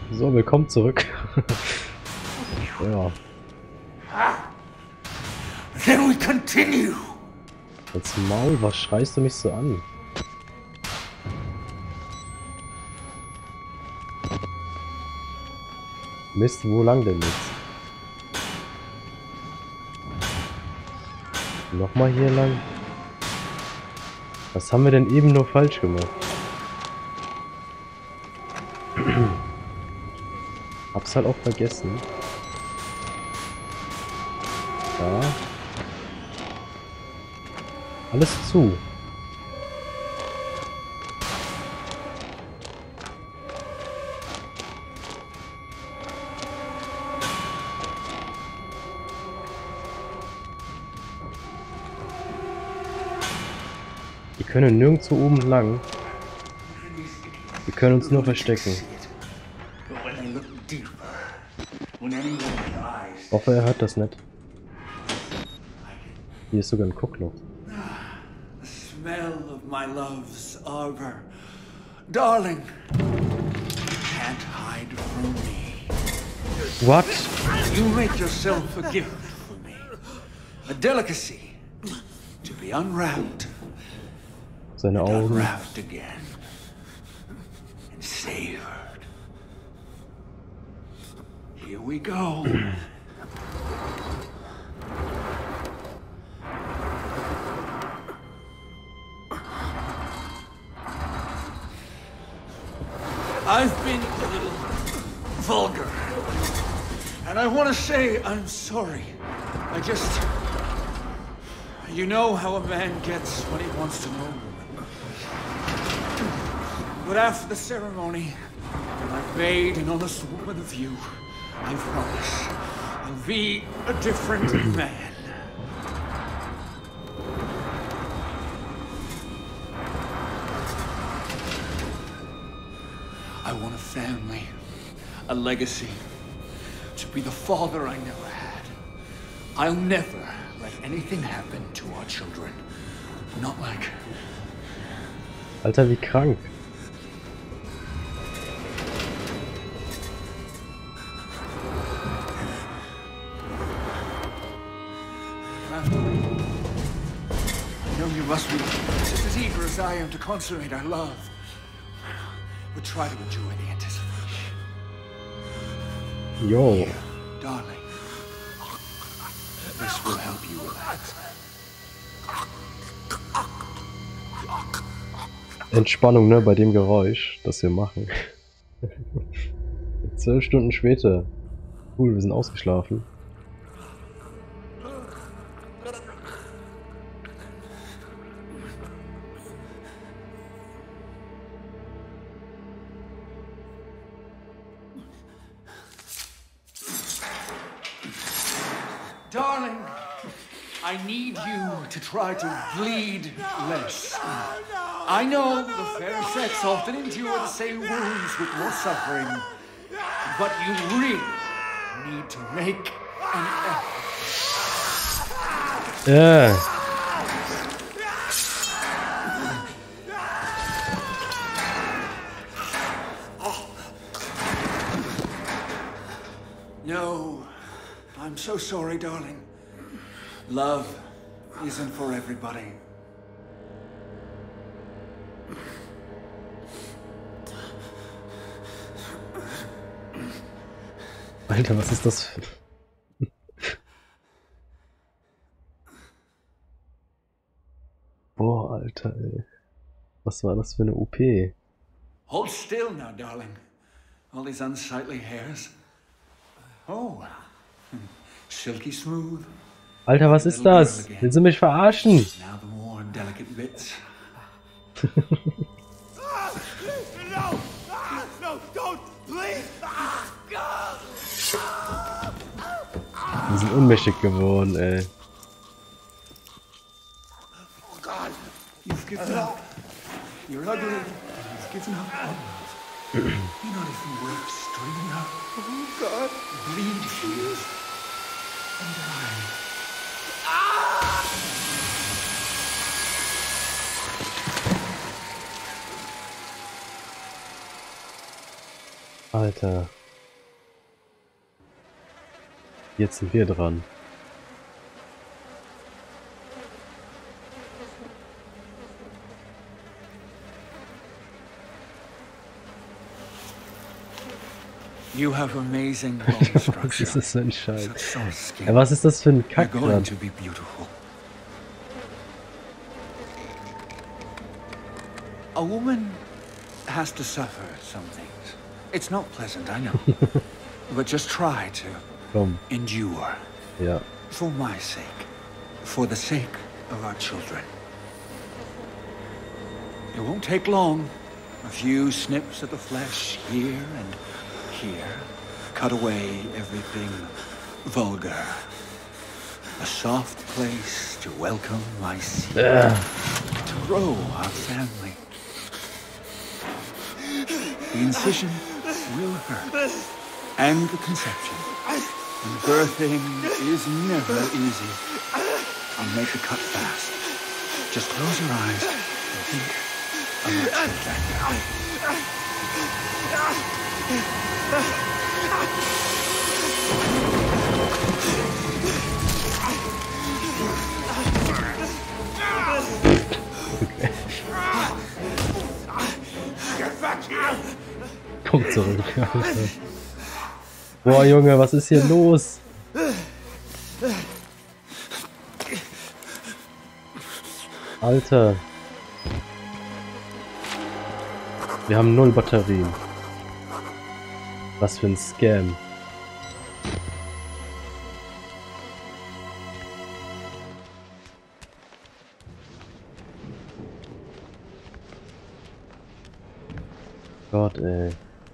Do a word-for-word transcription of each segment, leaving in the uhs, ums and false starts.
So, willkommen zurück. Ja. Then we continue. Als Maul, was schreist du mich so an? Mist, wo lang denn jetzt? Nochmal hier lang? Was haben wir denn eben nur falsch gemacht? Hab's halt auch vergessen. Ja. Alles zu. Wir können nirgendwo oben lang. Wir können uns nur verstecken. Ich hoffe, er hört das nicht. Hier ist sogar ein Guckloch. The smell of my love's arbor. Darling, can't hide from me. What? You make yourself a gift for me. A delicacy to be unwrapped. Seine and Augen. unwrapped again. And savored. Here we go. I've been a little vulgar. And I want to say I'm sorry. I just... You know how a man gets when he wants to know a woman. But after the ceremony, when I've made an honest woman of you, I promise I'll be a different man. I want a family, a legacy, to be the father I never had. I'll never let anything happen to our children. Not like... Alter, wie krank. I know you must be just as eager as I am to consummate our love. But try to enjoy the anticipation. Jo. Darling, this will help you relax. Entspannung, ne, bei dem Geräusch, das wir machen. Zwölf Stunden später. Cool, wir sind ausgeschlafen. Darling, I need you to try to bleed less. I know the fair sex often endure the same wounds with more suffering, but you really need to make an effort. Ja. No, I'm so sorry, darling. Love isn't for everybody. Alter, was ist das für... Boah, Alter, ey. Was war das für eine O P? Hold still now, darling. All these unsightly hairs. Oh, silky smooth. Alter, was ist das? Willst du mich verarschen? Now the more delicate bits. No! No, don't! Please! Wir sind ohnmächtig geworden, ey. Oh God, you've given up. You're ugly. You've given up. You're not even worth stringing up. Oh God, bleed here and die. Alter. Jetzt sind wir dran. You have amazing bone Was structure. ist das für ein Scheiß? Such soft skin. Ja, was ist das für ein You're Kack going dran? to be beautiful. A woman has to suffer some things. It's not pleasant, I know. But just try to Komm, endure. ja. For my sake. For the sake of our children. It won't take long. A few snips of the flesh here and here. Cut away everything vulgar. A soft place to welcome my seed. Äh, To grow our family. The incision will hurt. And the conception. And birthing is never easy. I'll make the cut fast. Just close your eyes and think of my children. komm zurück. Boah, Junge, was ist hier los? Alter. Wir haben null Batterien. Was für ein Scam. Gott, ey.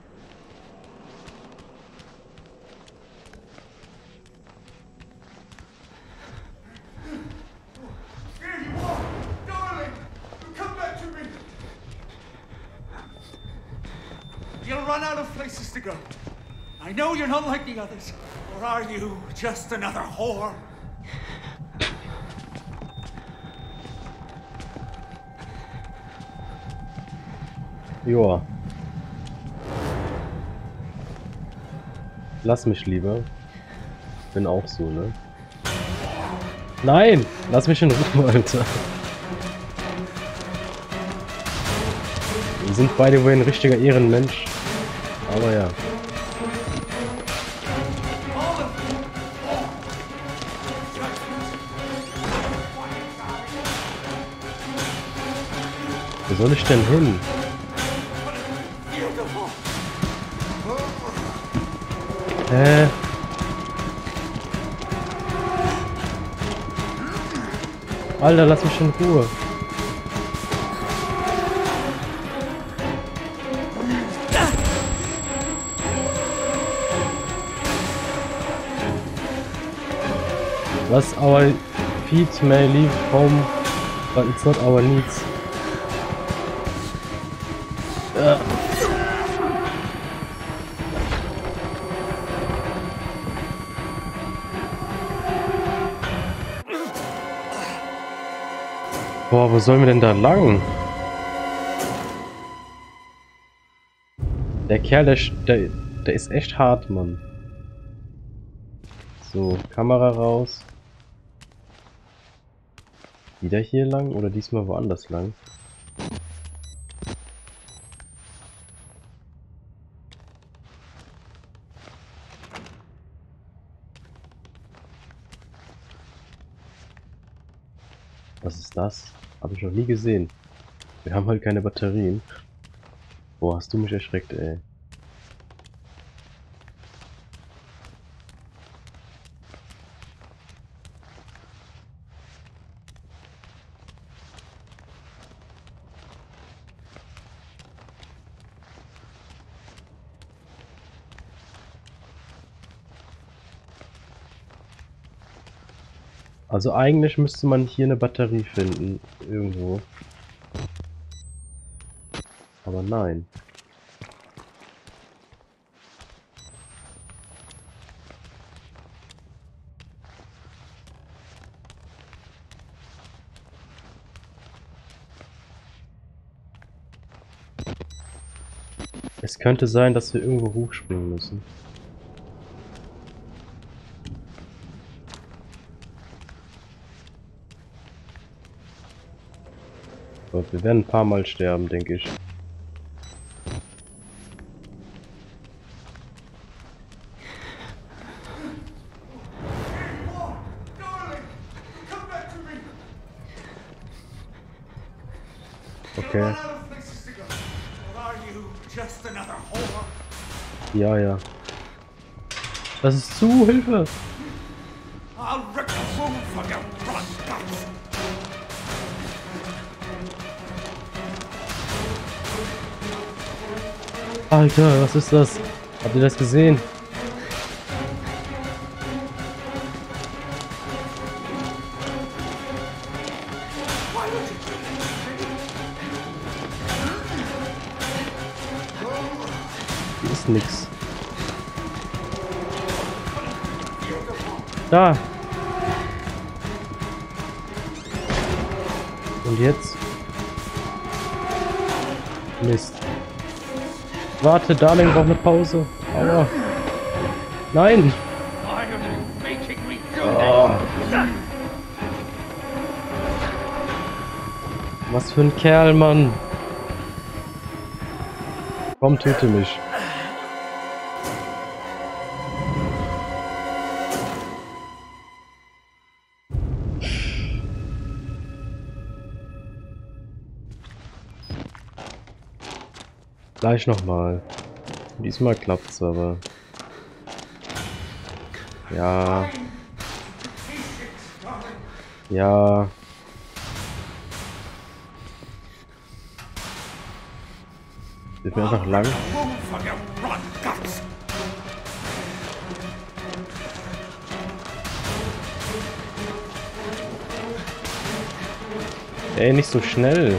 You'll run out of places to go. I know you're not like the others. Or are you just another whore? Joa. Lass mich lieber. Bin auch so, ne? Nein! Lass mich in Ruhe, Alter. Wir sind beide wohl ein richtiger Ehrenmensch. Aber ja. Wo soll ich denn hin? Hä? Alter, lass mich in Ruhe. Was our feet may leave home, but it's not our needs. Ja. Boah, wo sollen wir denn da lang? Der Kerl, der, der, der ist echt hart, Mann. So, Kamera raus. Wieder hier lang oder diesmal woanders lang? Was ist das? Habe ich noch nie gesehen. Wir haben halt keine Batterien. Boah, hast du mich erschreckt, ey. Also eigentlich müsste man hier eine Batterie finden, irgendwo. Aber nein. Es könnte sein, dass wir irgendwo hochspringen müssen. Und wir werden ein paar Mal sterben, denke ich. Okay. Ja, ja. Das ist zu, Hilfe! Alter, was ist das? Habt ihr das gesehen? Hier ist nix. Da! Und jetzt? Mist. Warte, Darling braucht eine Pause. Aua. Nein! Oh. Was für ein Kerl, Mann! Komm, töte mich. Gleich nochmal. Diesmal klappt's aber. Ja. Ja. Sind wir einfach lang? Ey, nicht so schnell.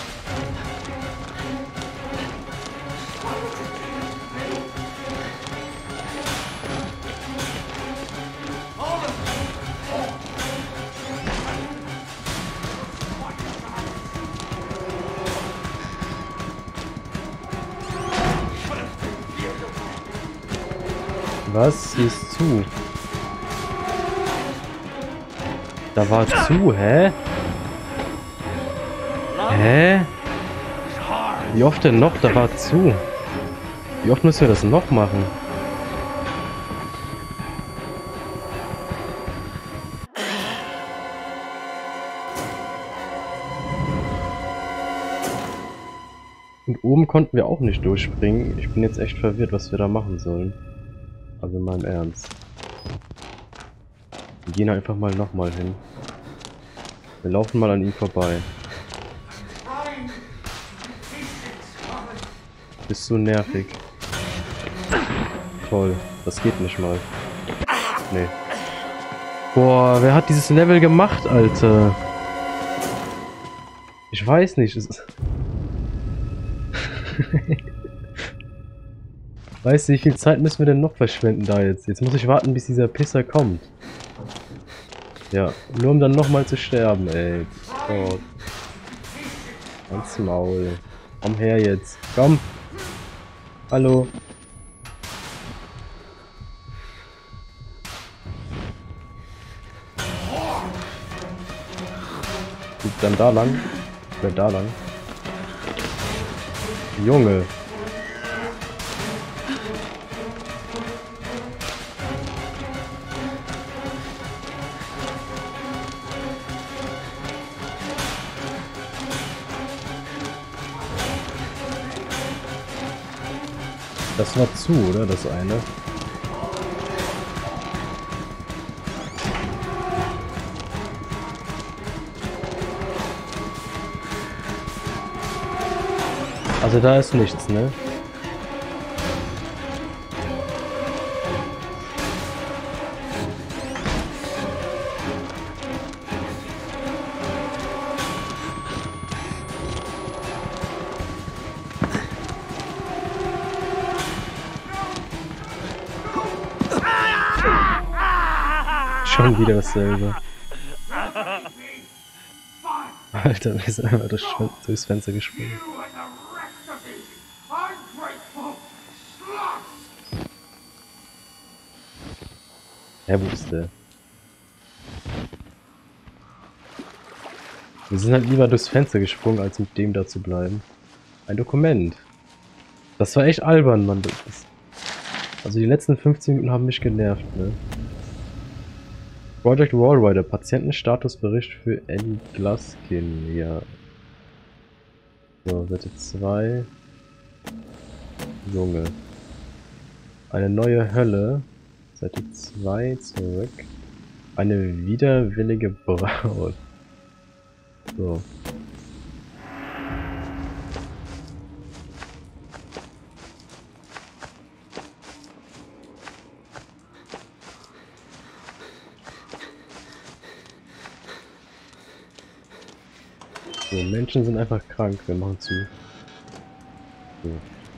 Was? Hier ist zu. Da war zu, hä? Hä? Wie oft denn noch? Da war zu. Wie oft müssen wir das noch machen? Und oben konnten wir auch nicht durchspringen. Ich bin jetzt echt verwirrt, was wir da machen sollen. Also in meinem Ernst. Wir gehen einfach mal nochmal hin. Wir laufen mal an ihm vorbei. Bist so nervig. Toll. Das geht nicht mal. Nee. Boah, wer hat dieses Level gemacht, Alter? Ich weiß nicht. Es ist Weißt du, wie viel Zeit müssen wir denn noch verschwenden da jetzt? Jetzt muss ich warten, bis dieser Pisser kommt. Ja, nur um dann nochmal zu sterben, ey. Gott. Ans Maul. Komm her jetzt. Komm. Hallo. Gut, dann da lang. Oder da lang. Junge. Das war zu, oder? Das eine. Also da ist nichts, ne? Schon wieder dasselbe. Alter, wir sind einfach das durchs Fenster gesprungen. Ja, wo ist der? Wir sind halt lieber durchs Fenster gesprungen, als mit dem da zu bleiben. Ein Dokument. Das war echt albern, Mann. Das, also die letzten fünfzehn Minuten haben mich genervt, ne? Project Wallrider, Patientenstatusbericht für Annie Glaskin, ja. So, Seite zwei. Junge. Eine neue Hölle. Seite zwei zurück. Eine widerwillige Braut. So. So, Menschen sind einfach krank, wir machen zu. So.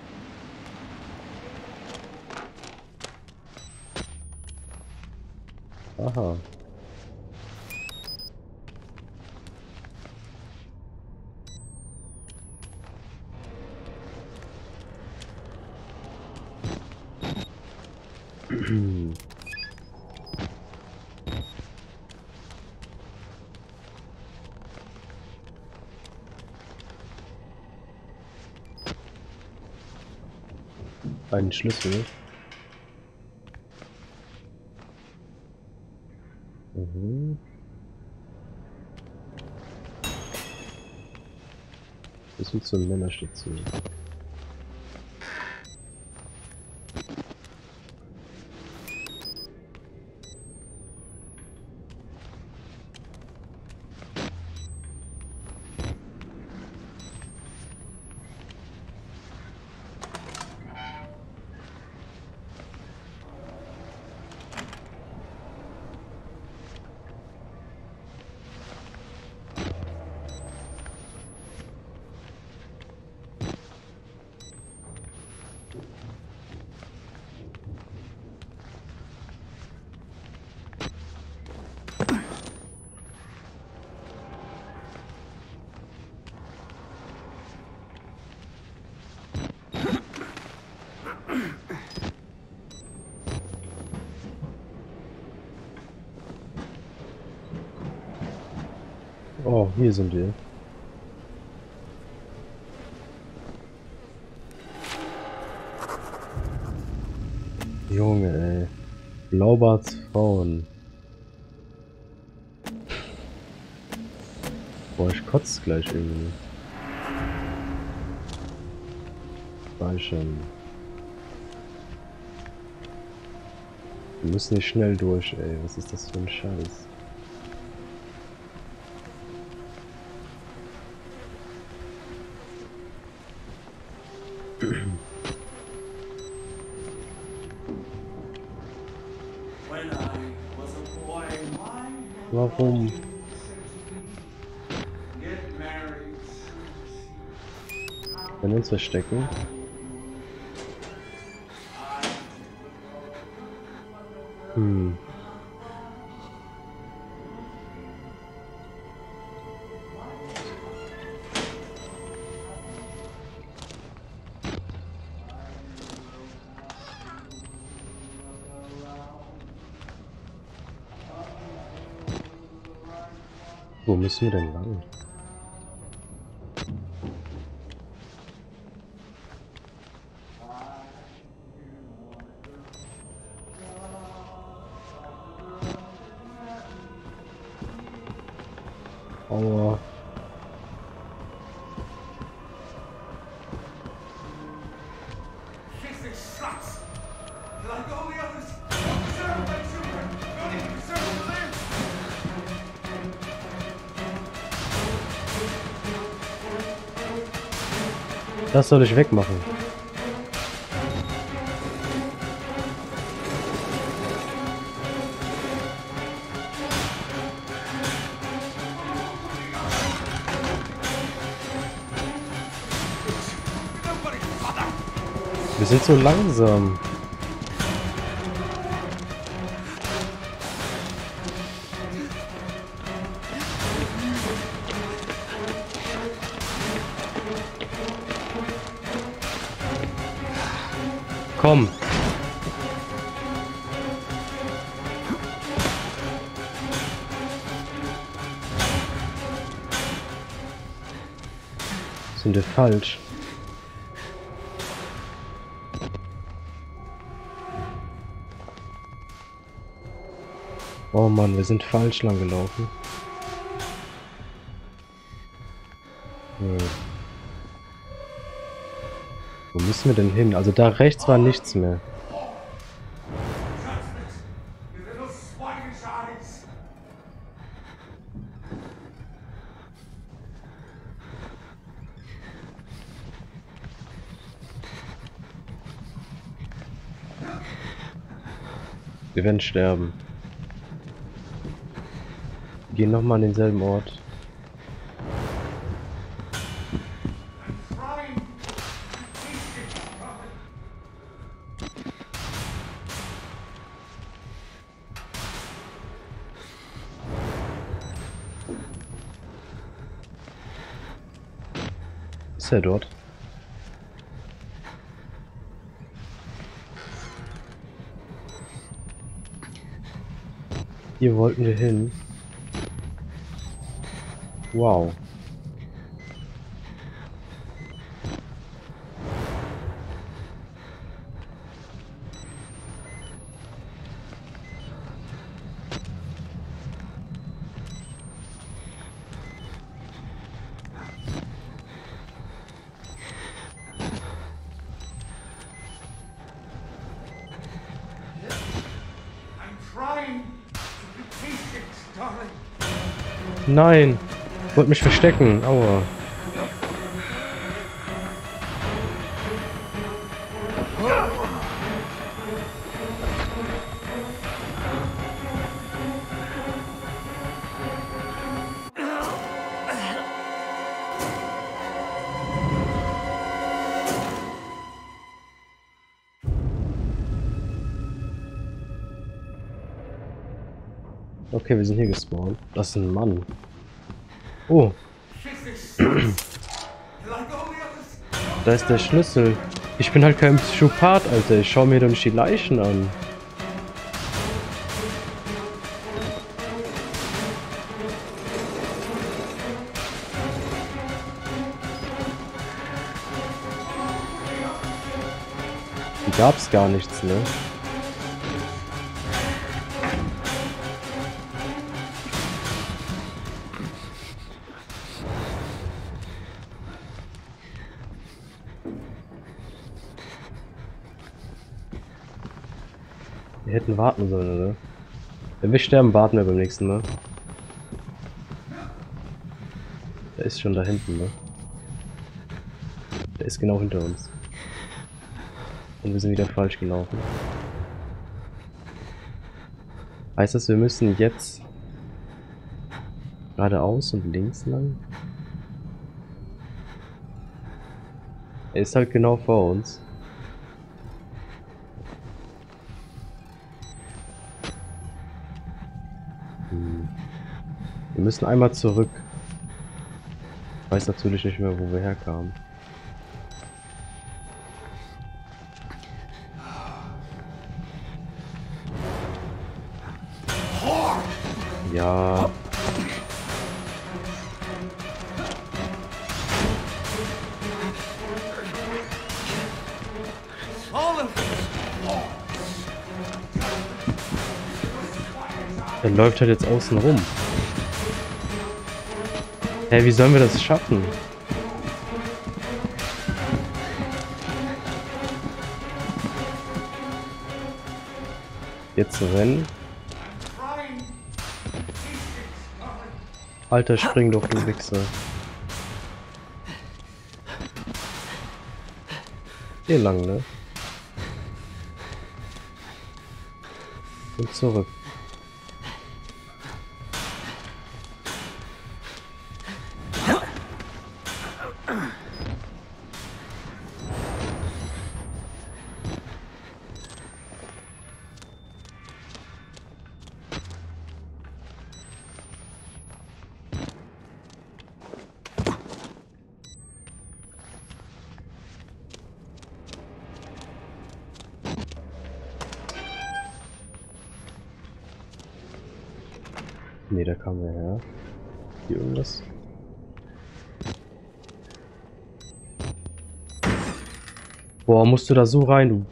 Aha. Einen Schlüssel. Mhm. Schlüssel zur Männerstation. Oh, hier sind wir. Junge, ey. Blaubarts Frauen. Boah, ich kotze gleich irgendwie. Speichern. Wir müssen hier schnell durch, ey. Was ist das für ein Scheiß? Warum? Wenn wir uns verstecken. Hm. Wo müssen wir denn lang? Aua. Das soll ich wegmachen. Wir sind so langsam. Komm. Sind wir falsch? Oh Mann, wir sind falsch lang gelaufen. Hm. Wo müssen wir denn hin? Also da rechts war nichts mehr. Wir werden sterben. Wir gehen nochmal an denselben Ort. Ist er dort? Hier wollten wir hin. Wow. Nein! Ich wollte mich verstecken. Aua. Okay, wir sind hier gespawnt. Das ist ein Mann. Oh. Da ist der Schlüssel. Ich bin halt kein Psychopath, Alter. Ich schau mir doch nicht die Leichen an. Hier gab's gar nichts, ne? Wir hätten warten sollen, oder? Wenn wir sterben, warten wir beim nächsten Mal. Der ist schon da hinten, ne? Der ist genau hinter uns. Und wir sind wieder falsch gelaufen. Heißt das, wir müssen jetzt geradeaus und links lang? Er ist halt genau vor uns. Hm. Wir müssen einmal zurück. Ich weiß natürlich nicht mehr, wo wir herkamen. Ja. Er läuft halt jetzt außen rum. Hä, hey, wie sollen wir das schaffen? Jetzt rennen. Alter, spring doch, du Wichser. Hier lang, ne? Und zurück. Ne, da kam er her. Hier irgendwas. Boah, musst du da so rein, du.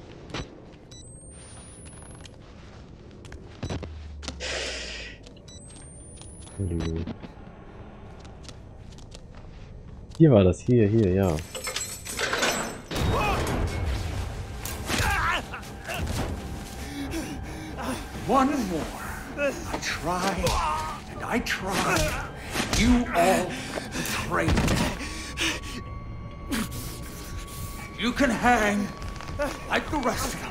Hier war das, hier, hier, ja. One more. I tried, and I tried. You all betrayed me. You can hang like the rest of them.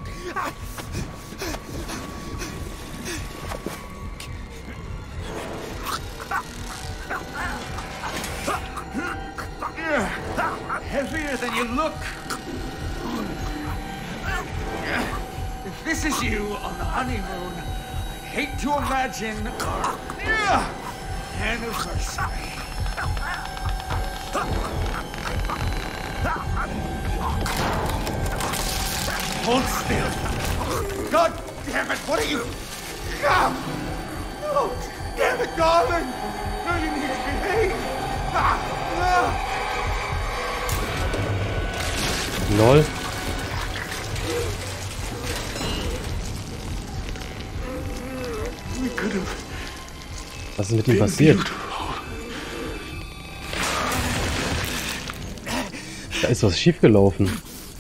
Heavier than you look. If this is you on the honeymoon, I hate to imagine our anniversary. Hold still. God damn it, what are you? Come! No, damn it, darling! No, you need to behave! Ah, ah. Lol. We could have Was ist mit ihm passiert? Da ist was schiefgelaufen.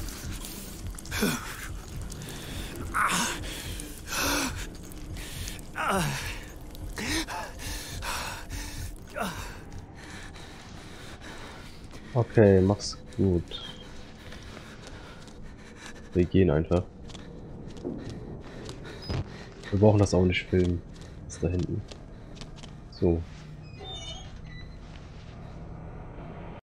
Okay, mach's gut. Wir gehen einfach. Wir brauchen das auch nicht filmen. Das da hinten. So.